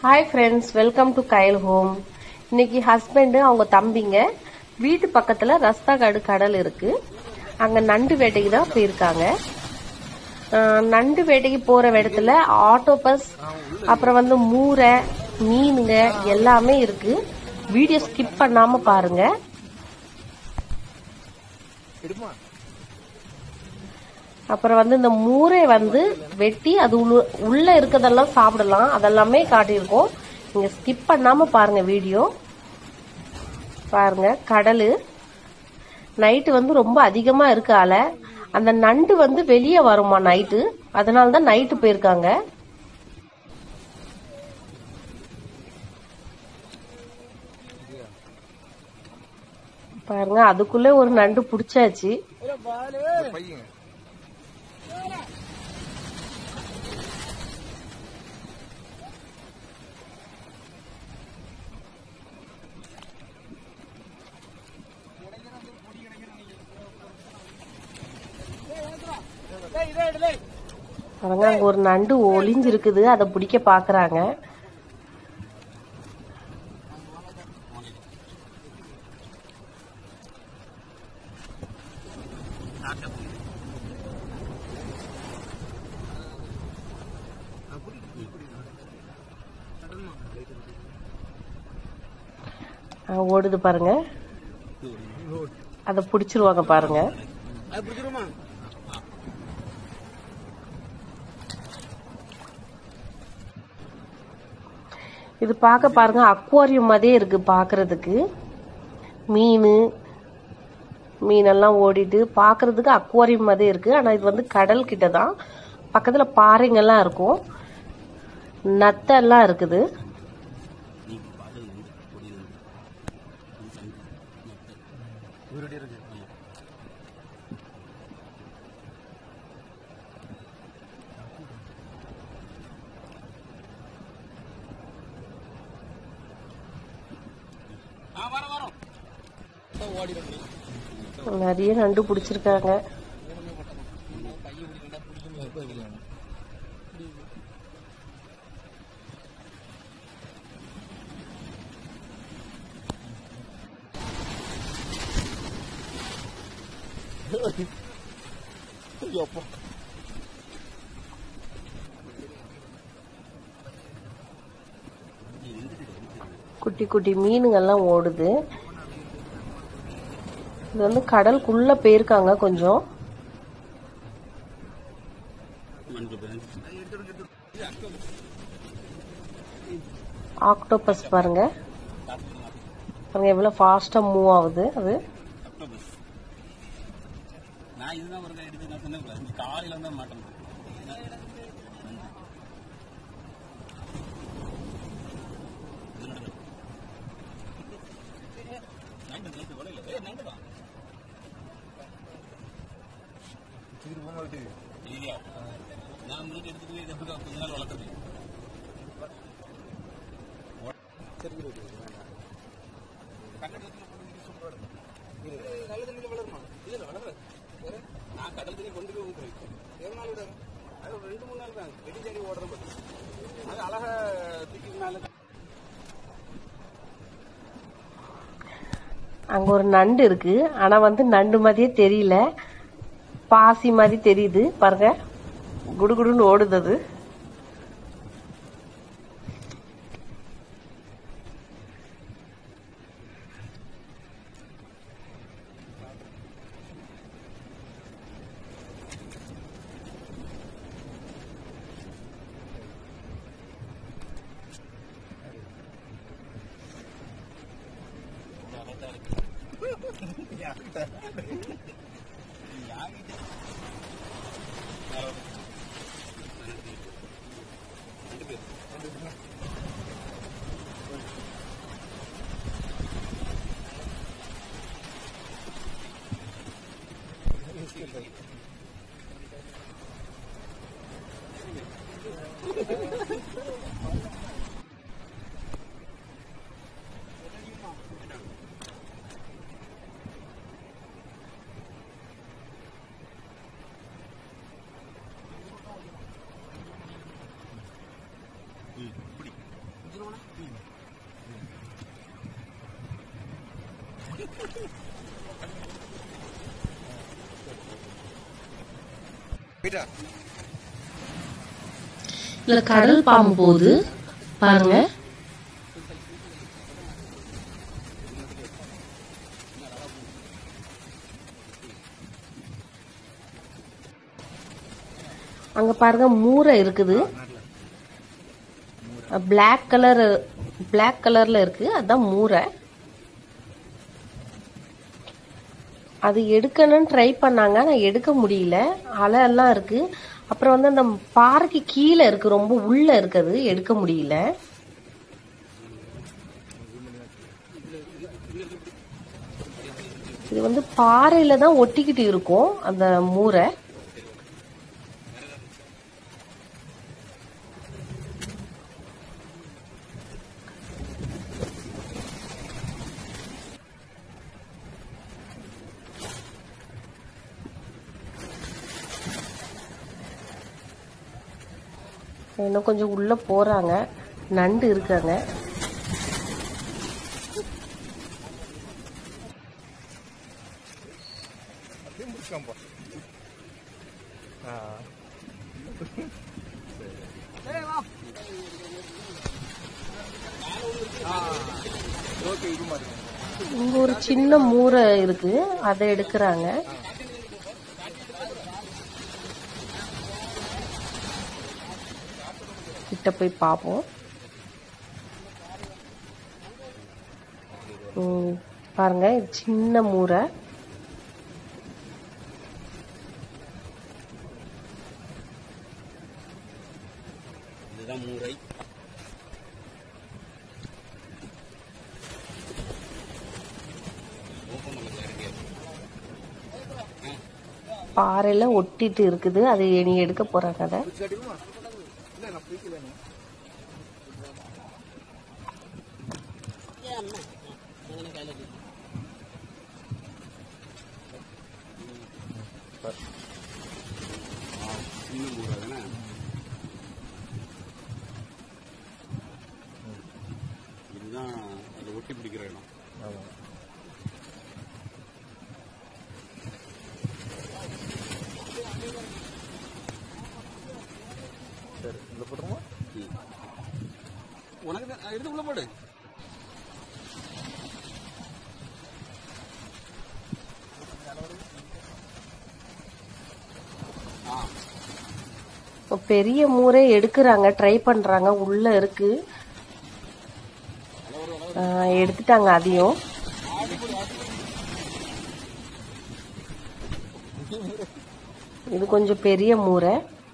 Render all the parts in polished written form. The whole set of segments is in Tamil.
ஹாய் ஃப்ரெண்ட்ஸ், வெல்கம் டு கைல் ஹோம். இன்னைக்கு ஹஸ்பண்ட் அவங்க தம்பிங்க வீட்டு பக்கத்துல ரஸ்தாகாடு கடல் இருக்கு, அங்க நண்டு வேட்டைக்கு தான் போயிருக்காங்க. நண்டு வேட்டைக்கு போற இடத்துல ஆட்டோபஸ், அப்புறம் மூரை, மீனுங்க எல்லாமே இருக்கு. வீடியோ ஸ்கிப் பண்ணாம பாருங்க. அப்புறம் இந்த மூரை வெட்டி அது உள்ள இருக்கதெல்லாம் சாப்பிடலாம், அதெல்லாமே காட்டியிருக்கோம். நீங்க ஸ்கிப் பண்ணாம பாருங்க வீடியோ. பாருங்க, கடலு நைட்டு ரொம்ப அதிகமா இருக்கு அலை. அந்த நண்டு வெளியே வருமா நைட்டு, அதனாலதான் நைட்டு போயிருக்காங்க. பாருங்க, அதுக்குள்ள ஒரு நண்டு புடிச்சாச்சு. பாருங்க, அங்க ஒரு நண்டு ஒளிஞ்சிருக்குது, அதை பிடிக்க பாக்குறாங்க. ஓடுது பாருங்க, அத பிடிச்சிருவாங்க பாருங்க. இது பார்க்க பாருங்க அக்வாரியம் மாதிரியே இருக்கு பாக்குறதுக்கு. மீனெல்லாம் ஓடிட்டு பாக்குறதுக்கு அக்வாரியம் மாதிரியே இருக்கு. ஆனா இது கடல் கிட்டதான், பக்கத்துல பாறைங்கெல்லாம் இருக்கும், நத்தெல்லாம் இருக்குது. நிறைய நண்டு பிடிச்சிருக்காங்க. குட்டி குட்டி மீனுங்கெல்லாம் ஓடுது. இது கடலுக்குள்ள போயிருக்காங்க கொஞ்சம். ஆக்டோபஸ் பாருங்க, பாருங்க எவ்வளவு ஃபாஸ்டா மூவ் ஆகுது. அது அங்க ஒரு நண்டு இருக்கு, ஆனா நண்டு மாதிரியே தெரியல, பாசி மாதிரி தெரியுது. பாருங்க, குடுகுடுன்னு ஓடுது அது. இல்ல கடல் பாம்பு போகுது பாருங்க. அங்க பாருங்க மூரை இருக்குது. பிளாக் கலர்ல இருக்கு. அதான் மூரை. அது எடுக்கணும்னு ட்ரை பண்ணாங்க. நான் எடுக்க முடியல. அலை எல்லாம் இருக்கு. அப்புறம் வந்து அந்த பாறைக்கு கீழே இருக்கு. ரொம்ப உள்ள இருக்குது. எடுக்க முடியல. இது வந்து பாறையில தான் ஒட்டிக்கிட்டு இருக்கும் அந்த மூரை. இன்னும் கொஞ்சம் உள்ள போறாங்க. நண்டு இருக்காங்க. இங்க ஒரு சின்ன மூரை இருக்கு. அதை எடுக்கிறாங்க. கிட்ட போய் பார்ப்போம். பாருங்க சின்ன மூரை. பாறையில ஒட்டிட்டு இருக்குது. அது நீ எடுக்க போறாங்க. அதை இதுதான் அது ஒட்டி பிடிக்கிற இடம். சரி உள்ள போட்டுருமா? உனக்கு எடுத்து உள்ள போடு. பெரிய மூரை எடுக்கிறாங்க. ட்ரை பண்றாங்க. உள்ள இருக்கு. எடுத்துட்டாங்க அதையும். இது கொஞ்சம் பெரிய மூரை.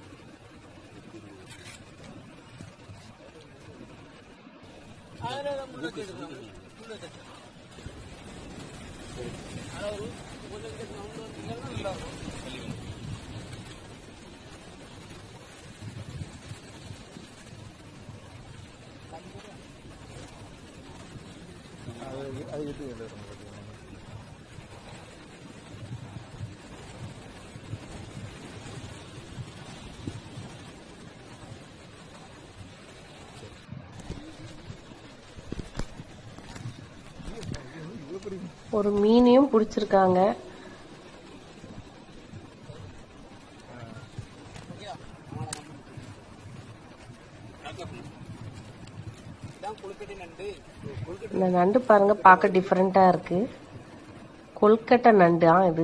ஒரு மீனையும் பிடிச்சிருக்காங்க. இந்த நண்டு பாருங்க பார்க்க டிஃபரெண்டா இருக்கு. கொல்கட்டை நண்டு இது.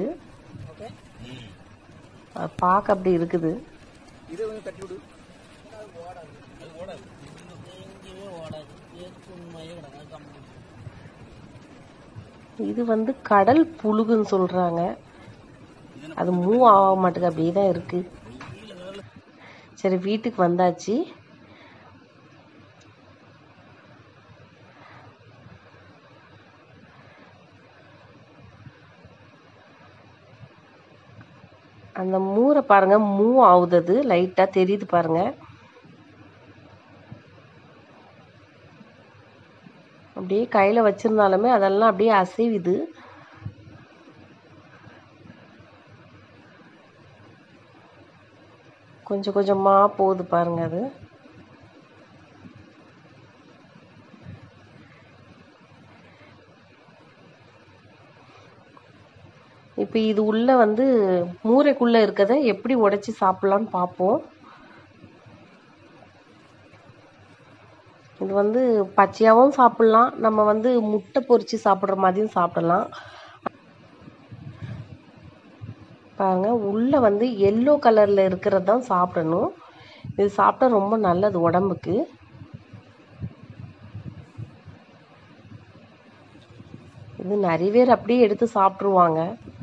பார்க்க அப்படி இருக்குது. இது வந்து கடல் புழுகுன்னு சொல்றாங்க. அது மூவ் ஆக மாட்டேங்குது. அப்படியே தான் இருக்கு. சரி வீட்டுக்கு வந்தாச்சு. அந்த மூரை பாருங்க மூவ் ஆகுது. லைட்டா தெரியுது பாருங்க. அப்படியே கையில வச்சிருந்தாலுமே அதெல்லாம் அப்படியே அசைவுது. கொஞ்சம் கொஞ்சமா போகுது பாருங்க. அது இப்போ இது உள்ள வந்து மூரைக்குள்ள இருக்கதை எப்படி உடைச்சி சாப்பிடலான்னு பார்ப்போம். இது வந்து பச்சையாகவும் சாப்பிடலாம், நம்ம வந்து முட்டை பொரிச்சு சாப்பிட்ற மாதிரியும் சாப்பிடலாம். பாருங்க, உள்ள வந்து எல்லோ கலர்ல இருக்கிறது தான் சாப்பிடணும். இது சாப்பிட்டா ரொம்ப நல்லது உடம்புக்கு. இது நிறைய பேர் அப்படியே எடுத்து சாப்பிட்ருவாங்க.